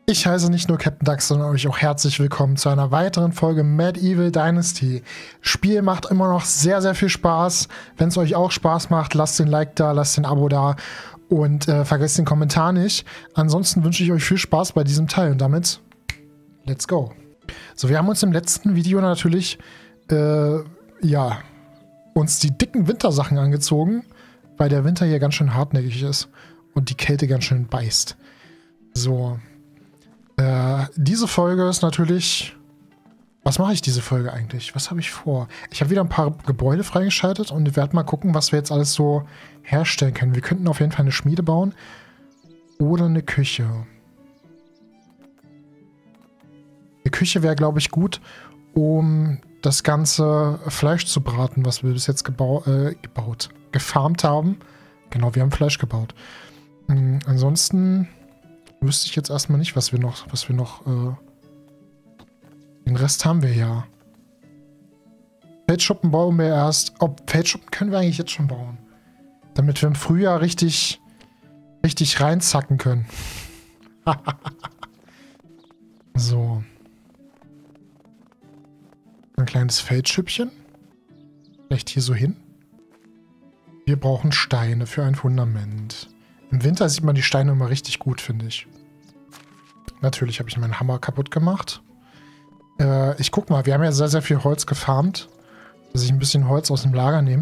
Ich heiße nicht nur Captain Dax, sondern euch auch herzlich willkommen zu einer weiteren Folge Medieval Dynasty. Spiel macht immer noch sehr, sehr viel Spaß. Wenn es euch auch Spaß macht, lasst den Like da, lasst den Abo da und vergesst den Kommentar nicht. Ansonsten wünsche ich euch viel Spaß bei diesem Teil und damit, let's go. So, wir haben uns im letzten Video natürlich, uns die dicken Wintersachen angezogen, weil der Winter hier ganz schön hartnäckig ist und die Kälte ganz schön beißt. So. Diese Folge ist natürlich... Was mache ich diese Folge eigentlich? Was habe ich vor? Ich habe wieder ein paar Gebäude freigeschaltet und werde mal gucken, was wir jetzt alles so herstellen können. Wir könnten auf jeden Fall eine Schmiede bauen oder eine Küche. Die Küche wäre, glaube ich, gut, um das ganze Fleisch zu braten, was wir bis jetzt gefarmt haben. Genau, wir haben Fleisch gebaut. Ansonsten... wüsste ich jetzt erstmal nicht, was wir noch, den Rest haben wir ja. Feldschuppen bauen wir erst. Feldschuppen können wir eigentlich jetzt schon bauen. Damit wir im Frühjahr richtig reinzacken können. So. Ein kleines Feldschüppchen. Vielleicht hier so hin. Wir brauchen Steine für ein Fundament. Im Winter sieht man die Steine immer richtig gut, finde ich. Natürlich habe ich meinen Hammer kaputt gemacht. Ich guck mal, wir haben ja sehr, sehr viel Holz gefarmt. Dass ich ein bisschen Holz aus dem Lager nehme.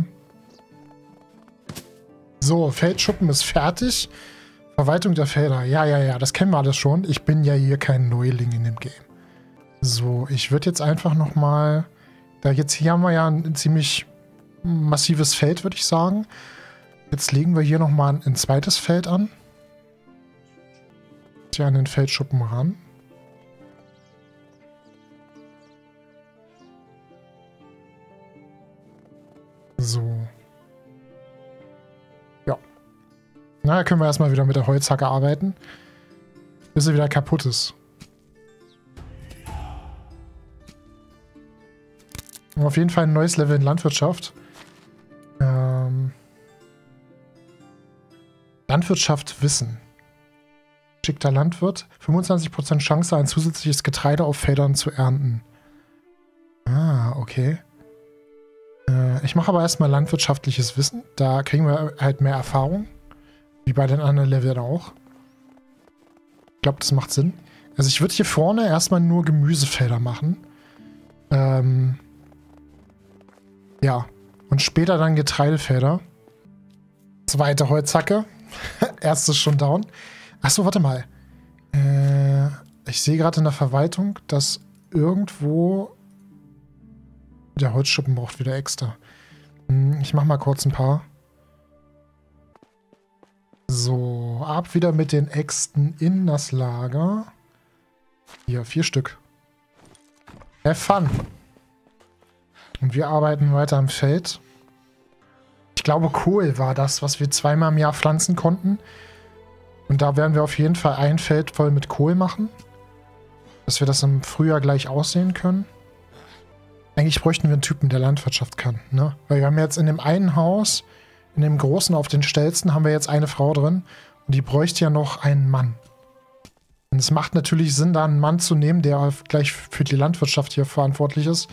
So, Feldschuppen ist fertig. Verwaltung der Felder. Ja, das kennen wir alles schon. Ich bin ja hier kein Neuling in dem Game. So, ich würde jetzt einfach nochmal... Hier haben wir ja ein ziemlich massives Feld, würde ich sagen. Jetzt legen wir hier nochmal ein zweites Feld an. Hier an den Feldschuppen ran. So. Ja. Na, können wir erstmal wieder mit der Holzhacke arbeiten. Bis sie wieder kaputt ist. Und auf jeden Fall ein neues Level in Landwirtschaft. Landwirtschaft Wissen. Geschickter Landwirt. 25% Chance, ein zusätzliches Getreide auf Feldern zu ernten. Ah, okay. Ich mache aber erstmal landwirtschaftliches Wissen. Da kriegen wir halt mehr Erfahrung. Wie bei den anderen Leveln auch. Ich glaube, das macht Sinn. Also ich würde hier vorne erstmal nur Gemüsefelder machen. Ja. Und später dann Getreidefelder. Zweite Holzhacke. Erstes schon down. Achso, warte mal. Ich sehe gerade in der Verwaltung, dass irgendwo der Holzschuppen braucht wieder extra. Ich mache mal kurz ein paar. So, ab wieder mit den Äxten in das Lager. Hier, 4 Stück. Have fun. Und wir arbeiten weiter am Feld. Ich glaube, Kohl war das, was wir zweimal im Jahr pflanzen konnten. Und da werden wir auf jeden Fall ein Feld voll mit Kohl machen. Dass wir das im Frühjahr gleich aussehen können. Eigentlich bräuchten wir einen Typen, der Landwirtschaft kann, ne? Weil wir haben jetzt in dem einen Haus, in dem großen auf den Stelzen, haben wir jetzt eine Frau drin. Und die bräuchte ja noch einen Mann. Und es macht natürlich Sinn, da einen Mann zu nehmen, der gleich für die Landwirtschaft hier verantwortlich ist.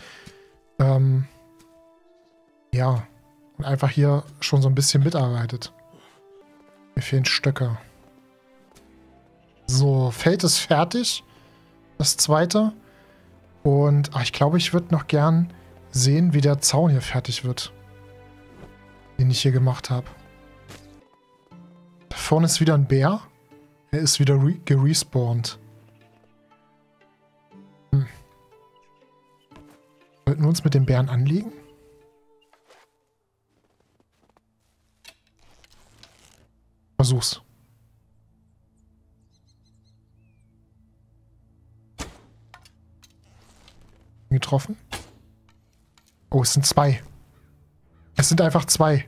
Ja. Und einfach hier schon so ein bisschen mitarbeitet. Mir fehlen Stöcke. So, Feld ist fertig. Das zweite. Und ich glaube, ich würde noch gern sehen, wie der Zaun hier fertig wird. Den ich hier gemacht habe. Da vorne ist wieder ein Bär. Er ist wieder gerespawnt. Sollten wir uns mit dem Bären anlegen? Versuch's. Getroffen. Oh, es sind 2. Es sind einfach 2.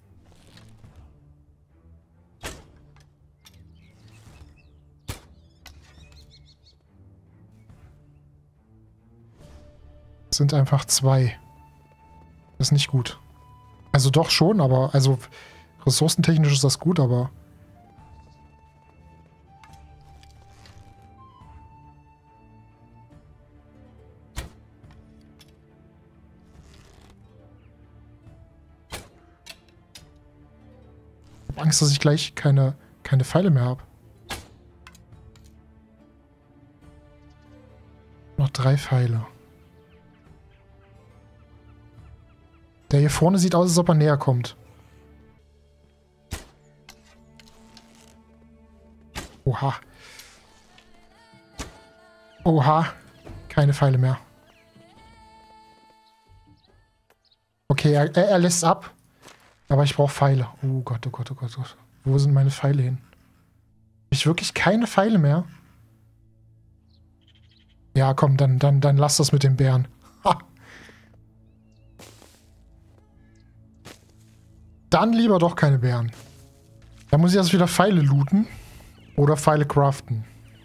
Es sind einfach 2. Das ist nicht gut. Also doch schon, aber also ressourcentechnisch ist das gut, aber Angst, dass ich gleich keine Pfeile mehr habe. Noch 3 Pfeile. Der hier vorne sieht aus, als ob er näher kommt. Oha. Oha. Keine Pfeile mehr. Okay, er lässt ab. Aber ich brauche Pfeile. Oh Gott, oh Gott, oh Gott, oh Gott. Wo sind meine Pfeile hin? Habe ich wirklich keine Pfeile mehr? Ja, komm, dann lass das mit den Bären. Ha. Dann lieber doch keine Bären. Da muss ich erst wieder Pfeile looten. Oder Pfeile craften.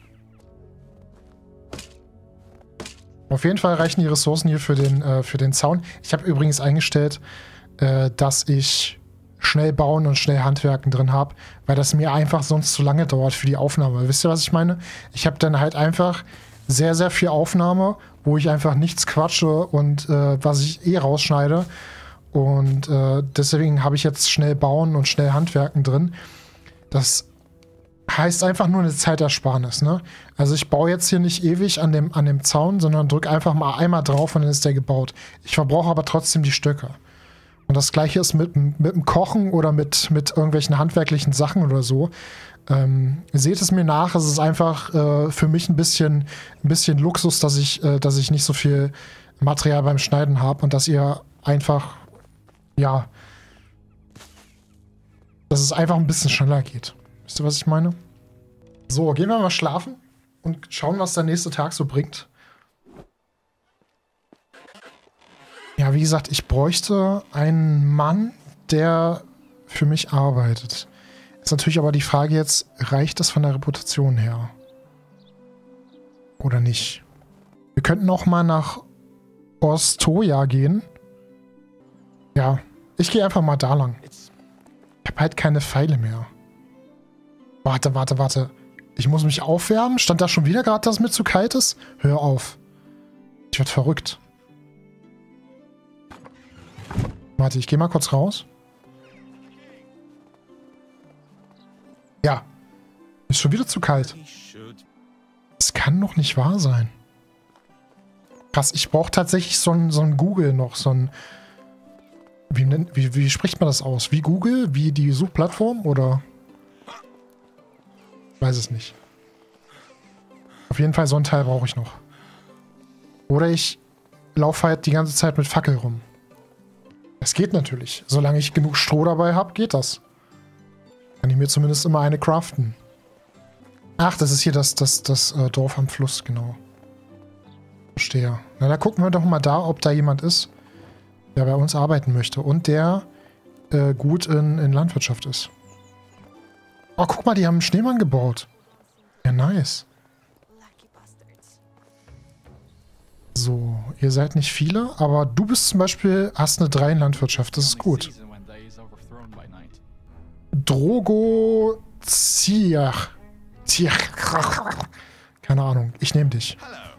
Auf jeden Fall reichen die Ressourcen hier für den Zaun. Ich habe übrigens eingestellt, dass ich schnell bauen und schnell handwerken drin habe, weil das mir einfach sonst zu lange dauert für die Aufnahme. Wisst ihr, was ich meine? Ich habe dann halt einfach sehr, sehr viel Aufnahme, wo ich einfach nichts quatsche und was ich eh rausschneide. Und deswegen habe ich jetzt schnell bauen und schnell handwerken drin. Das heißt einfach nur eine Zeitersparnis, ne? Also ich baue jetzt hier nicht ewig an dem Zaun, sondern drücke einfach mal einmal drauf und dann ist der gebaut. Ich verbrauche aber trotzdem die Stöcke. Und das gleiche ist mit dem Kochen oder mit irgendwelchen handwerklichen Sachen oder so. Seht es mir nach, es ist einfach für mich ein bisschen Luxus, dass ich nicht so viel Material beim Schneiden habe und dass ihr einfach, ja, dass es einfach ein bisschen schneller geht. Wisst ihr, was ich meine? So, gehen wir mal schlafen und schauen, was der nächste Tag so bringt. Ja, wie gesagt, ich bräuchte einen Mann, der für mich arbeitet. Ist natürlich aber die Frage jetzt, reicht das von der Reputation her? Oder nicht? Wir könnten auch mal nach Ostoja gehen. Ja, ich gehe einfach mal da lang. Ich habe halt keine Pfeile mehr. Warte. Ich muss mich aufwärmen? Stand da schon wieder gerade, dass es mir zu kalt ist? Hör auf. Ich werde verrückt. Warte, ich gehe mal kurz raus. Ja. Ist schon wieder zu kalt. Das kann doch nicht wahr sein. Krass, ich brauche tatsächlich so ein Google noch. So ein... Wie spricht man das aus? Wie Google? Wie die Suchplattform? Oder... weiß es nicht. Auf jeden Fall so ein Teil brauche ich noch. Oder ich laufe halt die ganze Zeit mit Fackel rum. Das geht natürlich. Solange ich genug Stroh dabei habe, geht das. Kann ich mir zumindest immer eine craften. Ach, das ist hier das Dorf am Fluss, genau. Verstehe. Na, da gucken wir doch mal da, ob da jemand ist, der bei uns arbeiten möchte und der gut in Landwirtschaft ist. Oh, guck mal, die haben einen Schneemann gebaut. Ja, nice. So, ihr seid nicht viele, aber du bist zum Beispiel, hast eine 3 in Landwirtschaft, das ist gut. Drogo Ziach. Keine Ahnung, ich nehme dich.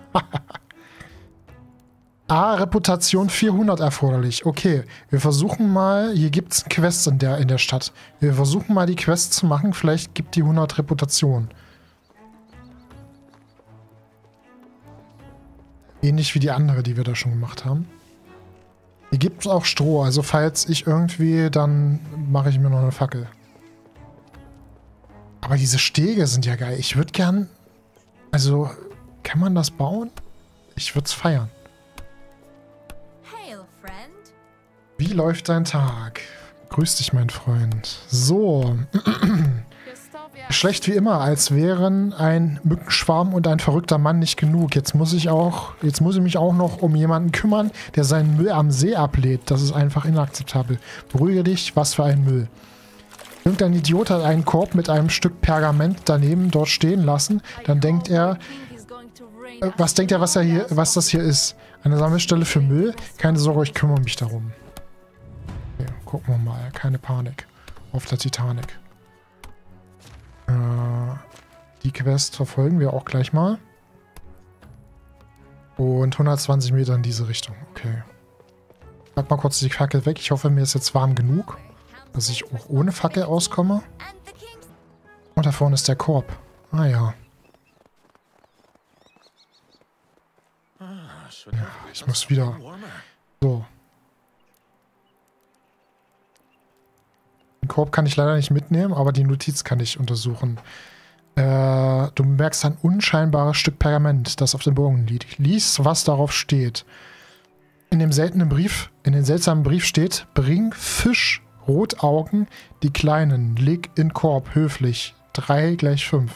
Reputation 400 erforderlich. Okay, wir versuchen mal, hier gibt es Quests in der Stadt. Wir versuchen mal die Quests zu machen, vielleicht gibt die 100 Reputation. Ähnlich wie die andere, die wir da schon gemacht haben. Hier gibt es auch Stroh, also falls ich irgendwie, dann mache ich mir noch eine Fackel. Aber diese Stege sind ja geil. Ich würde gern, also, kann man das bauen? Ich würde es feiern. Wie läuft dein Tag? Grüß dich, mein Freund. So. Schlecht wie immer, als wären ein Mückenschwarm und ein verrückter Mann nicht genug. Jetzt muss ich mich auch noch um jemanden kümmern, der seinen Müll am See ablädt. Das ist einfach inakzeptabel. Beruhige dich, was für ein Müll. Irgendein Idiot hat einen Korb mit einem Stück Pergament daneben dort stehen lassen. Dann denkt er, was das hier ist? Eine Sammelstelle für Müll? Keine Sorge, ich kümmere mich darum. Okay, gucken wir mal. Keine Panik. Auf der Titanic. Die Quest verfolgen wir auch gleich mal. Und 120 Meter in diese Richtung. Okay. Pack mal kurz die Fackel weg. Ich hoffe, mir ist jetzt warm genug. Dass ich auch ohne Fackel auskomme. Und da vorne ist der Korb. Ah ja. Ja, ich muss wieder... So. Den Korb kann ich leider nicht mitnehmen, aber die Notiz kann ich untersuchen. Du bemerkst ein unscheinbares Stück Pergament, das auf dem Bogen liegt. Lies, was darauf steht. In dem seltenen Brief, in den seltsamen Brief steht: Bring Fisch, Rotaugen, die Kleinen, leg in Korb, höflich. 3 = 5.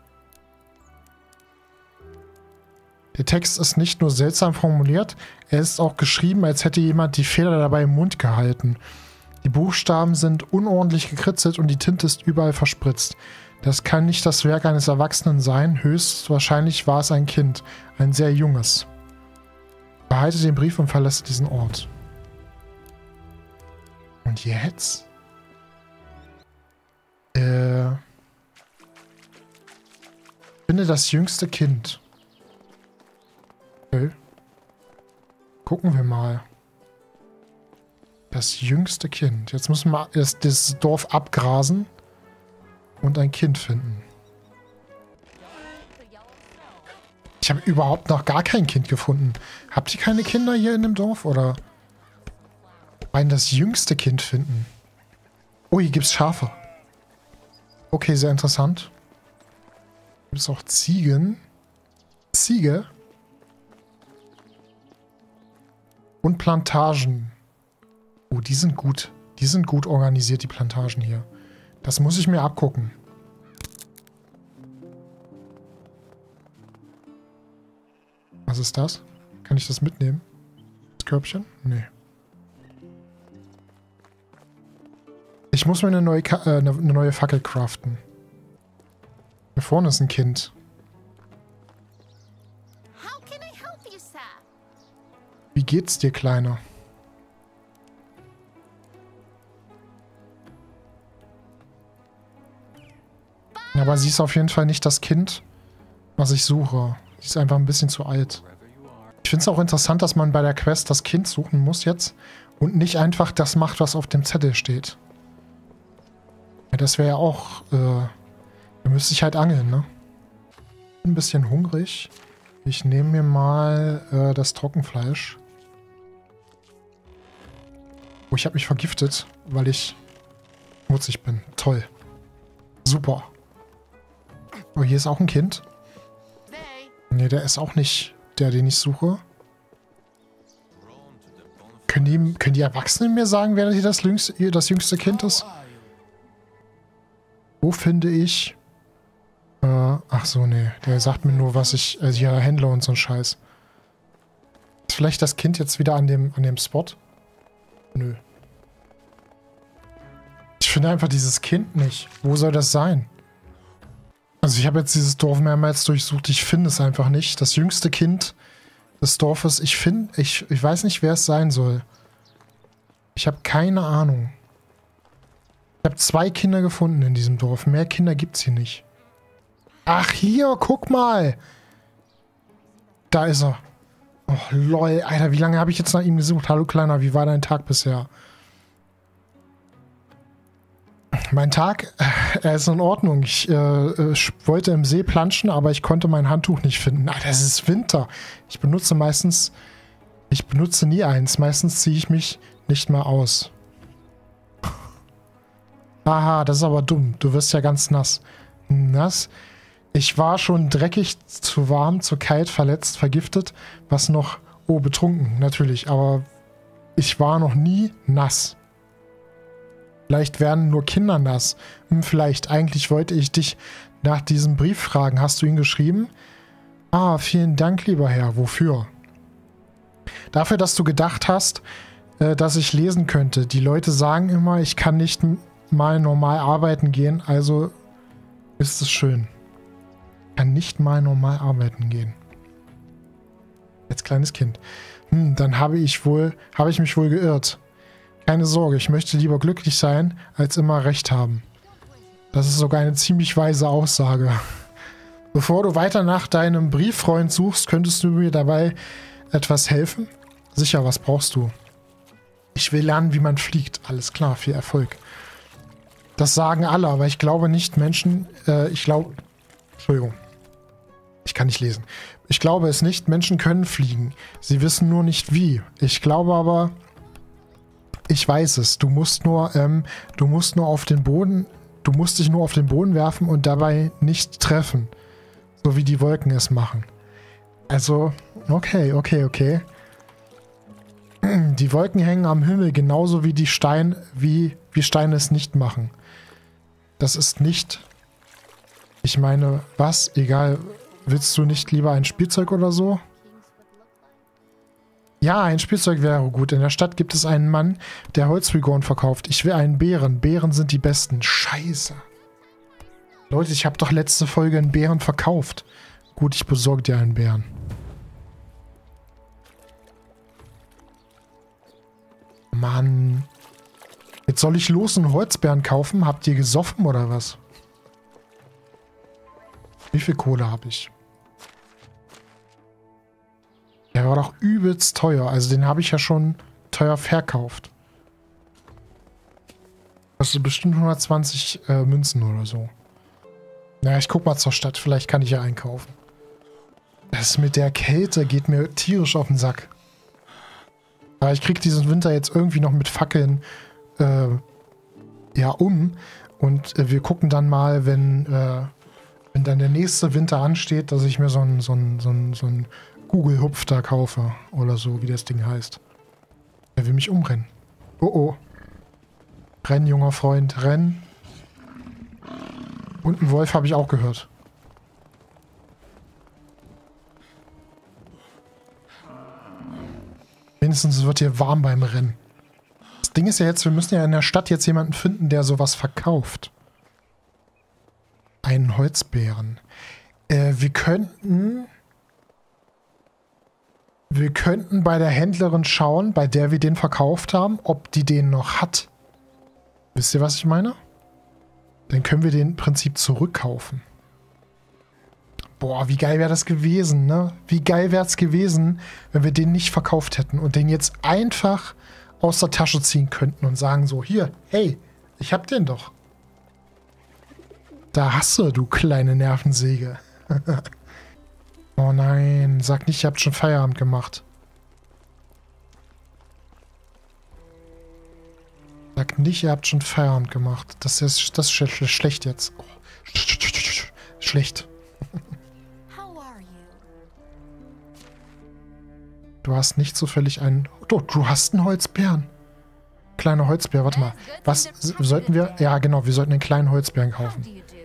Der Text ist nicht nur seltsam formuliert, er ist auch geschrieben, als hätte jemand die Feder dabei im Mund gehalten. Die Buchstaben sind unordentlich gekritzelt und die Tinte ist überall verspritzt. Das kann nicht das Werk eines Erwachsenen sein, höchstwahrscheinlich war es ein Kind, ein sehr junges. Behalte den Brief und verlasse diesen Ort. Und jetzt? Finde das jüngste Kind. Okay. Gucken wir mal. Das jüngste Kind. Jetzt müssen wir das Dorf abgrasen und ein Kind finden. Ich habe überhaupt noch gar kein Kind gefunden. Habt ihr keine Kinder hier in dem Dorf? Oder das jüngste Kind finden? Oh, hier gibt es Schafe. Okay, sehr interessant. Gibt es auch Ziegen? Ziege? Und Plantagen. Oh, die sind gut. Die sind gut organisiert, die Plantagen hier. Das muss ich mir abgucken. Was ist das? Kann ich das mitnehmen? Das Körbchen? Nee. Ich muss mir eine neue Fackel craften. Hier vorne ist ein Kind. Wie geht's dir, Kleiner? Aber sie ist auf jeden Fall nicht das Kind, was ich suche. Sie ist einfach ein bisschen zu alt. Ich finde es auch interessant, dass man bei der Quest das Kind suchen muss jetzt und nicht einfach das macht, was auf dem Zettel steht. Ja, das wäre ja auch... da müsste ich halt angeln, ne? Ein bisschen hungrig. Ich nehme mir mal das Trockenfleisch. Oh, ich habe mich vergiftet, weil ich schmutzig bin. Toll. Super. Oh, hier ist auch ein Kind. Ne, der ist auch nicht der, den ich suche. Können die Erwachsenen mir sagen, wer hier das jüngste Kind ist? Wo finde ich... ach so, nee. Der sagt mir nur, was ich... Also hier Händler und so ein Scheiß. Ist vielleicht das Kind jetzt wieder an dem Spot? Nö. Ich finde einfach dieses Kind nicht. Wo soll das sein? Also ich habe jetzt dieses Dorf mehrmals durchsucht. Ich finde es einfach nicht. Das jüngste Kind des Dorfes. Ich weiß nicht, wer es sein soll. Ich habe keine Ahnung. Ich habe 2 Kinder gefunden in diesem Dorf. Mehr Kinder gibt es hier nicht. Ach, hier, guck mal. Da ist er. Oh, lol. Alter, wie lange habe ich jetzt nach ihm gesucht? Hallo, Kleiner, wie war dein Tag bisher? Mein Tag, er ist in Ordnung. Ich wollte im See planschen, aber ich konnte mein Handtuch nicht finden. Alter, es ist Winter. Ich benutze nie eins. Meistens ziehe ich mich nicht mal aus. Aha, das ist aber dumm. Du wirst ja ganz nass. Nass? Ich war schon dreckig, zu warm, zu kalt, verletzt, vergiftet. Was noch? Oh, betrunken, natürlich. Aber ich war noch nie nass. Vielleicht werden nur Kinder nass. Vielleicht. Eigentlich wollte ich dich nach diesem Brief fragen. Hast du ihn geschrieben? Ah, vielen Dank, lieber Herr. Wofür? Dafür, dass du gedacht hast, dass ich lesen könnte. Die Leute sagen immer, ich kann nicht mal normal arbeiten gehen, also ist es schön. Ich kann nicht mal normal arbeiten gehen. Als kleines Kind. Dann habe ich mich wohl geirrt. Keine Sorge, ich möchte lieber glücklich sein, als immer recht haben. Das ist sogar eine ziemlich weise Aussage. Bevor du weiter nach deinem Brieffreund suchst, könntest du mir dabei etwas helfen? Sicher, was brauchst du? Ich will lernen, wie man fliegt. Alles klar, viel Erfolg. Das sagen alle, aber ich glaube nicht Menschen, Entschuldigung. Ich kann nicht lesen. Ich glaube es nicht, Menschen können fliegen. Sie wissen nur nicht wie. Ich glaube aber, ich weiß es. Du musst nur auf den Boden, du musst dich nur auf den Boden werfen und dabei nicht treffen. So wie die Wolken es machen. Also, okay. Die Wolken hängen am Himmel, genauso wie wie Steine es nicht machen. Das ist nicht... Ich meine, was? Egal, willst du nicht lieber ein Spielzeug oder so? Ja, ein Spielzeug wäre gut. In der Stadt gibt es einen Mann, der Holzfiguren verkauft. Ich will einen Bären. Bären sind die besten. Scheiße. Leute, ich habe doch letzte Folge einen Bären verkauft. Gut, ich besorge dir einen Bären. Mann. Jetzt soll ich los einen Holzbären kaufen? Habt ihr gesoffen oder was? Wie viel Kohle habe ich? Der war doch übelst teuer. Also den habe ich ja schon teuer verkauft. Kostet bestimmt 120 Münzen oder so. Naja, ich guck mal zur Stadt. Vielleicht kann ich ja einkaufen. Das mit der Kälte geht mir tierisch auf den Sack. Aber ich krieg diesen Winter jetzt irgendwie noch mit Fackeln ja um. Und wir gucken dann mal, wenn dann der nächste Winter ansteht, dass ich mir so einen Google-Hupf da kaufe. Oder so, wie das Ding heißt. Der will mich umrennen. Oh. Renn, junger Freund, renn. Und einen Wolf habe ich auch gehört. Wenigstens wird hier warm beim Rennen. Das Ding ist ja jetzt, wir müssen ja in der Stadt jetzt jemanden finden, der sowas verkauft. Einen Holzbären. Wir könnten bei der Händlerin schauen, bei der wir den verkauft haben, ob die den noch hat. Wisst ihr, was ich meine? Dann können wir den im Prinzip zurückkaufen. Boah, wie geil wäre das gewesen, ne? Wie geil wäre es gewesen, wenn wir den nicht verkauft hätten und den jetzt einfach aus der Tasche ziehen könnten und sagen so, hier, hey, ich hab den doch. Da hast du kleine Nervensäge. Oh nein, sag nicht, ihr habt schon Feierabend gemacht. Sag nicht, ihr habt schon Feierabend gemacht. Das ist schlecht jetzt. Oh. Schlecht. Du hast nicht zufällig einen... Oh, du hast einen Holzbären. Kleiner Holzbär, warte mal. Was sollten wir... Ja, genau, wir sollten einen kleinen Holzbären kaufen.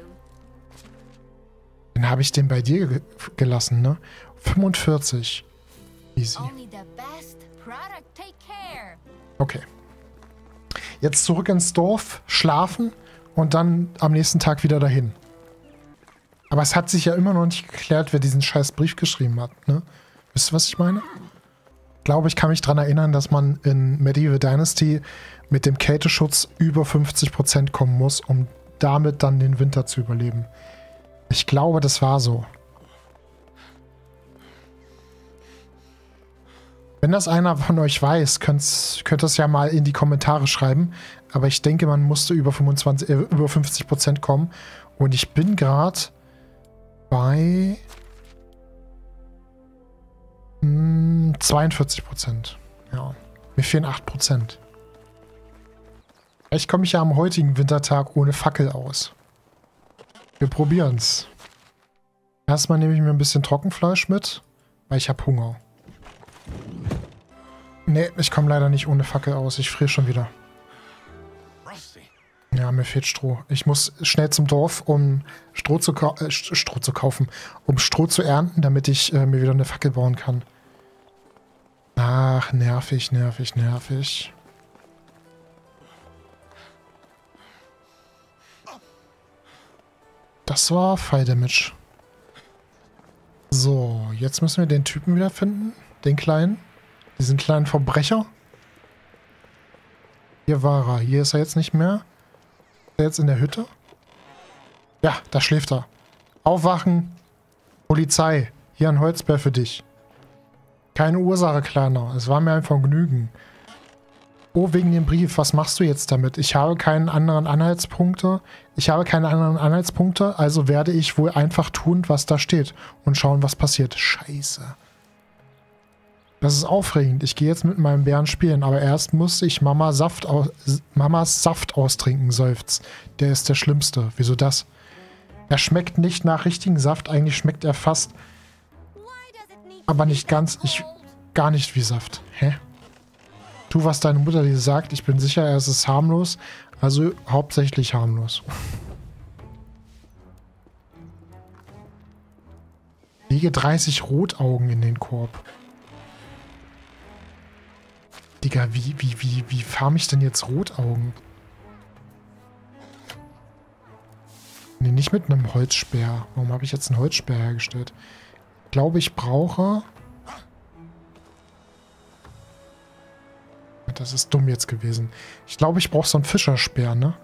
Dann habe ich den bei dir gelassen, ne? 45. Easy. Okay. Jetzt zurück ins Dorf, schlafen und dann am nächsten Tag wieder dahin. Aber es hat sich ja immer noch nicht geklärt, wer diesen scheiß Brief geschrieben hat, ne? Wisst ihr, was ich meine? Ich glaube, ich kann mich daran erinnern, dass man in Medieval Dynasty mit dem Kälteschutz über 50% kommen muss, um damit dann den Winter zu überleben. Ich glaube, das war so. Wenn das einer von euch weiß, könnt ihr es ja mal in die Kommentare schreiben. Aber ich denke, man musste über 50% kommen. Und ich bin gerade bei 42%. Ja, mir fehlen 8%. Vielleicht komme ich ja am heutigen Wintertag ohne Fackel aus. Wir probieren's. Erstmal nehme ich mir ein bisschen Trockenfleisch mit, weil ich habe Hunger. Nee, ich komme leider nicht ohne Fackel aus. Ich friere schon wieder. Ja, mir fehlt Stroh. Ich muss schnell zum Dorf, um Stroh zu kaufen. Um Stroh zu ernten, damit ich mir wieder eine Fackel bauen kann. Ach, nervig. Das war Fire Damage. So, jetzt müssen wir den Typen wieder finden. Den kleinen. Diesen kleinen Verbrecher. Hier war er. Hier ist er jetzt nicht mehr. Ist er jetzt in der Hütte? Ja, da schläft er. Aufwachen. Polizei. Hier ein Holzbär für dich. Keine Ursache, Kleiner. Es war mir ein Vergnügen. Oh, wegen dem Brief. Was machst du jetzt damit? Ich habe keine anderen Anhaltspunkte. Also werde ich wohl einfach tun, was da steht. Und schauen, was passiert. Scheiße. Das ist aufregend. Ich gehe jetzt mit meinem Bären spielen. Aber erst muss ich Mamas Saft austrinken, seufzt. Der ist der Schlimmste. Wieso das? Er schmeckt nicht nach richtigen Saft. Eigentlich schmeckt er fast... aber nicht ganz... gar nicht wie Saft. Hä? Tu, was deine Mutter dir sagt. Ich bin sicher, es ist harmlos. Also hauptsächlich harmlos. Lege 30 Rotaugen in den Korb. Digga, wie farm ich denn jetzt Rotaugen? Nee, nicht mit einem Holzspeer. Warum habe ich jetzt einen Holzspeer hergestellt? Ich glaube, ich brauche... Das ist dumm jetzt gewesen. Ich glaube, ich brauche so einen Fischerspeer, ne?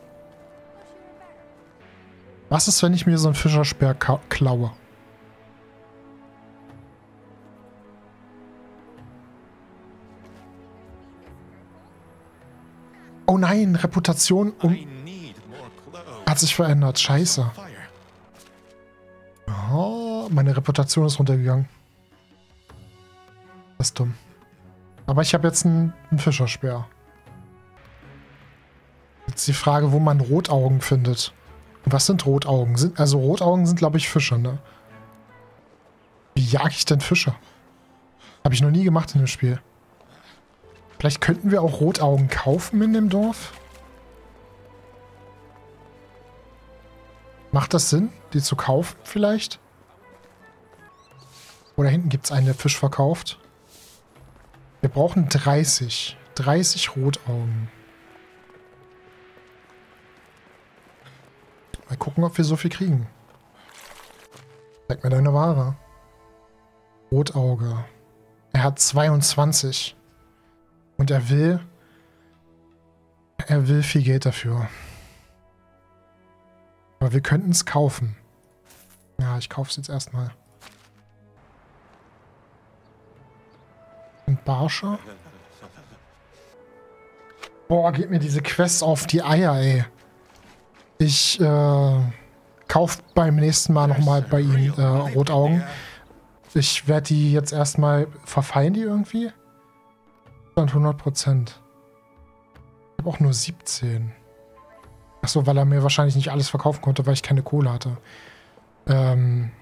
Was ist, wenn ich mir so einen Fischerspeer klaue? Oh nein, Reputation hat sich verändert. Scheiße. Oh, meine Reputation ist runtergegangen. Das ist dumm. Aber ich habe jetzt einen Fischerspeer. Jetzt die Frage, wo man Rotaugen findet. Und was sind Rotaugen? Also Rotaugen sind, glaube ich, Fische, ne? Wie jage ich denn Fische? Habe ich noch nie gemacht in dem Spiel. Vielleicht könnten wir auch Rotaugen kaufen in dem Dorf? Macht das Sinn, die zu kaufen vielleicht? Oder hinten gibt es einen, der Fisch verkauft. Wir brauchen 30. 30 Rotaugen. Mal gucken, ob wir so viel kriegen. Zeig mir deine Ware. Rotauge. Er hat 22. Und er will viel Geld dafür. Aber wir könnten es kaufen. Ja, ich kaufe es jetzt erstmal. Und Barsche. Boah, geht mir diese Quest auf die Eier, ey. Ich kaufe beim nächsten Mal nochmal bei ihm Rotaugen. Ich werde die jetzt erstmal... Verfallen die irgendwie? 100%. Ich habe auch nur 17. Achso, weil er mir wahrscheinlich nicht alles verkaufen konnte, weil ich keine Kohle hatte. Ach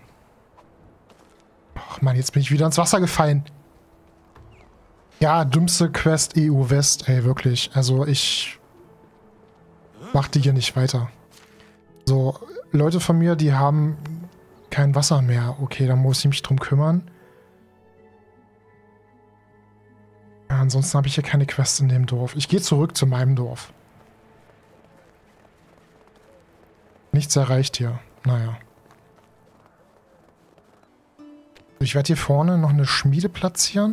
man, jetzt bin ich wieder ins Wasser gefallen. Ja, dümmste Quest EU West, ey, wirklich. Also ich mach die hier nicht weiter. So, Leute von mir, die haben kein Wasser mehr. Okay, da muss ich mich drum kümmern. Ja, ansonsten habe ich hier keine Quest in dem Dorf. Ich gehe zurück zu meinem Dorf. Nichts erreicht hier. Naja. Ich werde hier vorne noch eine Schmiede platzieren.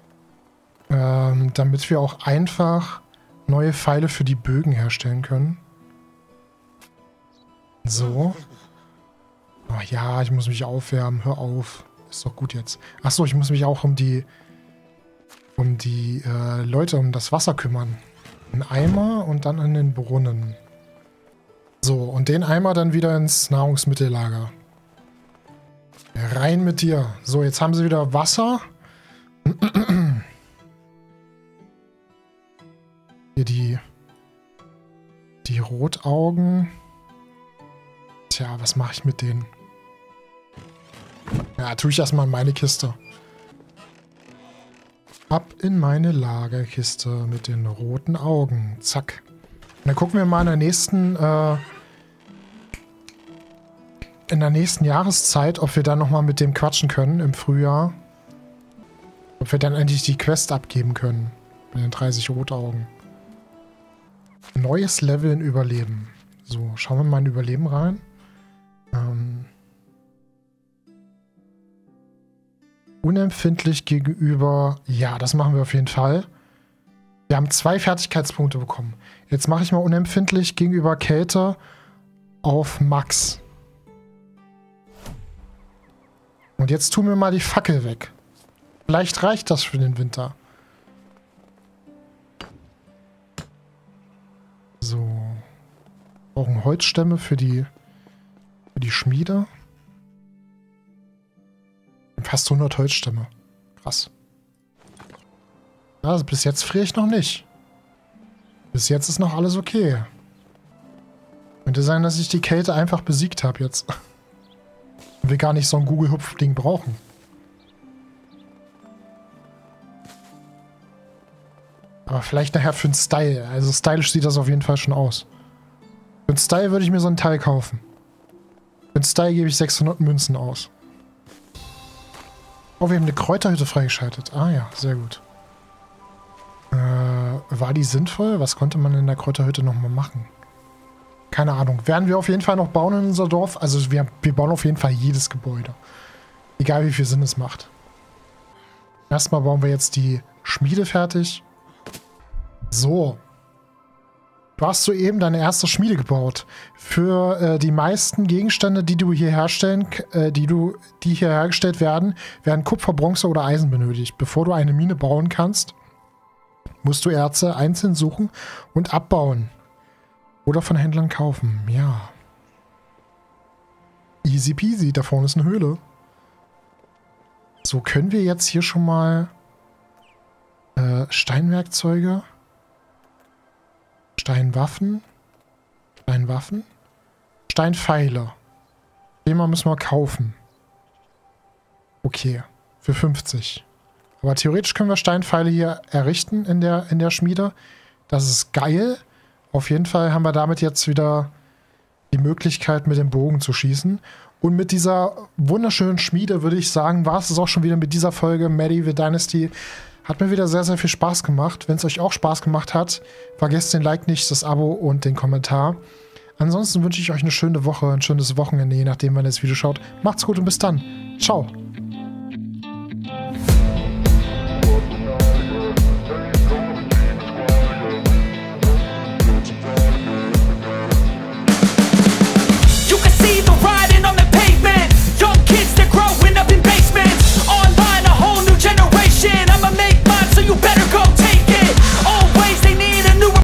Damit wir auch einfach neue Pfeile für die Bögen herstellen können. So. Oh ja, ich muss mich aufwärmen. Hör auf. Ist doch gut jetzt. Achso, ich muss mich auch um die Leute, um das Wasser kümmern. Ein Eimer und dann an den Brunnen. So, und den Eimer dann wieder ins Nahrungsmittellager. Rein mit dir. So, jetzt haben sie wieder Wasser. Hier die Rotaugen. Tja, was mache ich mit denen? Ja, tue ich erstmal in meine Kiste. Ab in meine Lagerkiste mit den roten Augen. Zack. Und dann gucken wir mal in der nächsten Jahreszeit, ob wir dann nochmal mit dem quatschen können im Frühjahr. Ob wir dann endlich die Quest abgeben können. Mit den 30 Rotaugen. Neues Level in Überleben. So, schauen wir mal in Überleben rein. Unempfindlich gegenüber... Ja, das machen wir auf jeden Fall. Wir haben 2 Fertigkeitspunkte bekommen. Jetzt mache ich mal unempfindlich gegenüber Kälte auf Max. Und jetzt tun wir mal die Fackel weg. Vielleicht reicht das für den Winter. So. Wir brauchen Holzstämme für die Schmiede. Fast 100 Holzstämme. Krass. Also bis jetzt friere ich noch nicht. Bis jetzt ist noch alles okay. Könnte sein, dass ich die Kälte einfach besiegt habe jetzt. Und wir gar nicht so ein Google-Hupf-Ding brauchen. Aber vielleicht nachher für den Style. Also stylisch sieht das auf jeden Fall schon aus. Für den Style würde ich mir so ein Teil kaufen. Für den Style gebe ich 600 Münzen aus. Oh, wir haben eine Kräuterhütte freigeschaltet. Ah ja, sehr gut. War die sinnvoll? Was konnte man in der Kräuterhütte nochmal machen? Keine Ahnung. Werden wir auf jeden Fall noch bauen in unser Dorf? Also wir bauen auf jeden Fall jedes Gebäude. Egal wie viel Sinn es macht. Erstmal bauen wir jetzt die Schmiede fertig. So. Du hast soeben deine erste Schmiede gebaut. Für die meisten Gegenstände, die hier hergestellt werden, werden Kupfer, Bronze oder Eisen benötigt. Bevor du eine Mine bauen kannst, musst du Erze einzeln suchen und abbauen. Oder von Händlern kaufen. Ja. Easy peasy. Da vorne ist eine Höhle. So, können wir jetzt hier schon mal Steinwerkzeuge, Steinwaffen, Steinpfeile. Den mal müssen wir kaufen. Okay, für 50. Aber theoretisch können wir Steinpfeile hier errichten in der Schmiede. Das ist geil. Auf jeden Fall haben wir damit jetzt wieder die Möglichkeit, mit dem Bogen zu schießen. Und mit dieser wunderschönen Schmiede, würde ich sagen, war es auch schon wieder mit dieser Folge Medieval Dynasty. Hat mir wieder sehr, sehr viel Spaß gemacht. Wenn es euch auch Spaß gemacht hat, vergesst den Like nicht, das Abo und den Kommentar. Ansonsten wünsche ich euch eine schöne Woche, ein schönes Wochenende, je nachdem, wann ihr das Video schaut. Macht's gut und bis dann. Ciao.